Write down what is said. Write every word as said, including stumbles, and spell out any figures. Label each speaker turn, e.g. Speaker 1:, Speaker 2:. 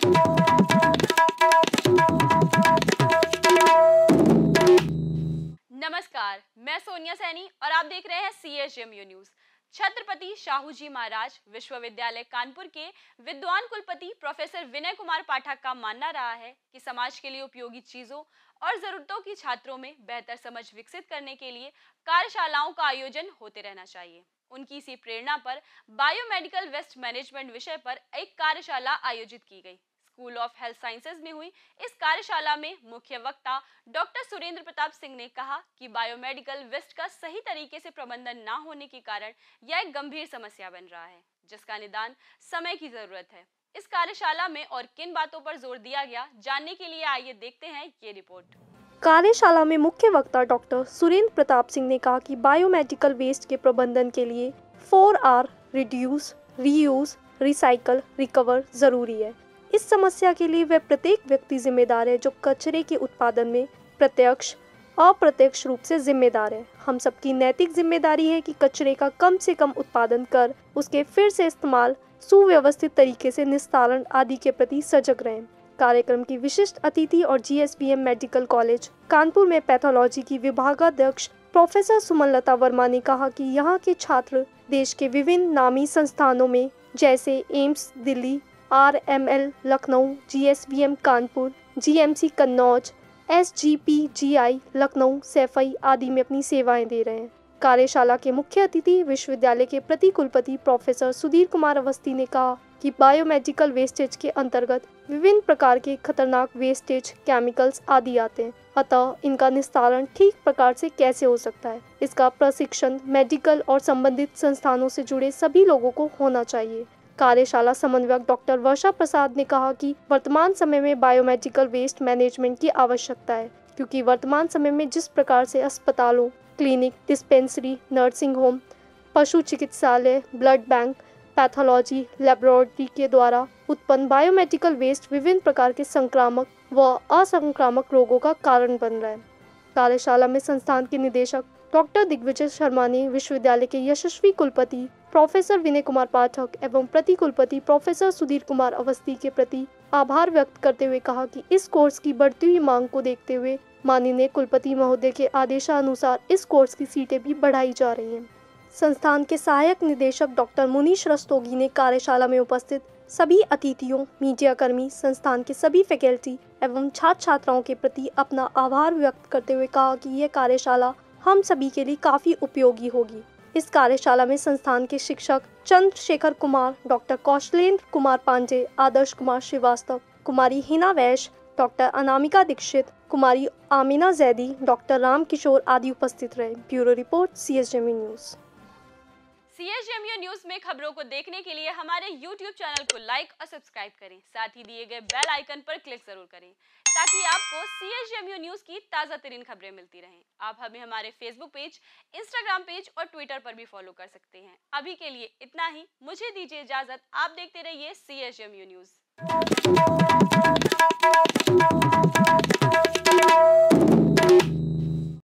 Speaker 1: नमस्कार, मैं सोनिया सैनी और आप देख रहे हैं C S M U news. Chhatrapati Shahu ji Maharaj विश्वविद्यालय कानपुर के विद्वान कुलपति प्रोफेसर विनय कुमार पाठक का मानना रहा है कि समाज के लिए उपयोगी चीजों और जरूरतों की छात्रों में बेहतर समझ विकसित करने के लिए कार्यशालाओं का आयोजन होते रहना चाहिए। उनकी इसी प्रेरणा पर बायोमेडिकल वेस्ट मैनेजमेंट विषय पर एक कार्यशाला आयोजित की गई। स्कूल ऑफ हेल्थ साइंसेज में हुई इस कार्यशाला में मुख्य वक्ता डॉक्टर सुरेंद्र प्रताप सिंह ने कहा कि बायोमेडिकल वेस्ट का सही तरीके से प्रबंधन न होने के कारण यह एक गंभीर समस्या बन रहा है, जिसका निदान समय की जरूरत है। इस कार्यशाला में और किन बातों पर जोर दिया गया, जानने के लिए आइए देखते हैं ये रिपोर्ट।
Speaker 2: कार्यशाला में मुख्य वक्ता डॉक्टर सुरेंद्र प्रताप सिंह ने कहा कि बायोमेडिकल वेस्ट के प्रबंधन के लिए four R reduce, reuse, recycle, recover जरूरी है। इस समस्या के लिए वह प्रत्येक व्यक्ति जिम्मेदार है जो कचरे के उत्पादन में प्रत्यक्ष अप्रत्यक्ष रूप से जिम्मेदार है। हम सबकी नैतिक जिम्मेदारी है कि कचरे का कम से कम उत्पादन कर उसके फिर से इस्तेमाल, सुव्यवस्थित तरीके से निस्तारण आदि के प्रति सजग रहें। कार्यक्रम की विशिष्ट अतिथि और G S B M medical college Kanpur में पैथोलॉजी की विभागाध्यक्ष प्रोफेसर सुमनलता वर्मा ने कहा कि यहाँ के छात्र देश के विभिन्न नामी संस्थानों में जैसे AIIMS Delhi, R M L Lucknow, G S B M Kanpur, G M C Kannauj, S G P G I Lucknow, Saifai आदि में अपनी सेवाएं दे रहे हैं। कार्यशाला के मुख्य अतिथि विश्वविद्यालय के प्रति कुलपति प्रोफेसर सुधीर कुमार अवस्थी ने कहा कि बायोमेडिकल वेस्टेज के अंतर्गत विभिन्न प्रकार के खतरनाक वेस्टेज, केमिकल्स आदि आते हैं, अतः इनका निस्तारण ठीक प्रकार से कैसे हो सकता है, इसका प्रशिक्षण मेडिकल और संबंधित संस्थानों से जुड़े सभी लोगों को होना चाहिए। कार्यशाला समन्वयक डॉक्टर वर्षा प्रसाद ने कहा कि वर्तमान समय में बायोमेडिकल वेस्ट मैनेजमेंट की आवश्यकता है, क्योंकि वर्तमान समय में जिस प्रकार से अस्पतालों, क्लिनिक, डिस्पेंसरी, नर्सिंग होम, पशु चिकित्सालय, ब्लड बैंक, पैथोलॉजी लैबोरेटरी के द्वारा उत्पन्न बायोमेडिकल वेस्ट विभिन्न प्रकार के संक्रामक व असंक्रामक रोगों का कारण बन रहा है। कार्यशाला में संस्थान के निदेशक डॉक्टर दिग्विजय शर्मा ने विश्वविद्यालय के यशस्वी कुलपति प्रोफेसर विनय कुमार पाठक एवं प्रति कुलपति प्रोफेसर सुधीर कुमार अवस्थी के प्रति आभार व्यक्त करते हुए कहा कि इस कोर्स की बढ़ती हुई मांग को देखते हुए माननीय कुलपति महोदय के आदेशानुसार इस कोर्स की सीटें भी बढ़ाई जा रही हैं। संस्थान के सहायक निदेशक डॉक्टर मुनीश रस्तोगी ने कार्यशाला में उपस्थित सभी अतिथियों, मीडिया कर्मी, संस्थान के सभी फैकल्टी एवं छात्र छात्राओं के प्रति अपना आभार व्यक्त करते हुए कहा कि यह कार्यशाला हम सभी के लिए काफ़ी उपयोगी होगी। इस कार्यशाला में संस्थान के शिक्षक Chandrashekhar Kumar, doctor Kaushlendra Kumar Pandey, Adarsh Kumar Srivastava, Kumari Hina Vaish, doctor Anamika Dixit, Kumari Amina Zaidi, doctor Ram Kishore आदि उपस्थित रहे। Bureau report C S M U news.
Speaker 1: C S M U news में खबरों को देखने के लिए हमारे यूट्यूब चैनल को लाइक और सब्सक्राइब करें। साथ ही दिए गए बेल आइकन पर क्लिक जरूर करें ताकि आपको C S M U news की ताज़ा तरीन खबरें मिलती रहें। आप हमें हमारे फेसबुक पेज, इंस्टाग्राम पेज और ट्विटर पर भी फॉलो कर सकते हैं। अभी के लिए इतना ही, मुझे दीजिए इजाजत। आप देखते रहिए C S M U news.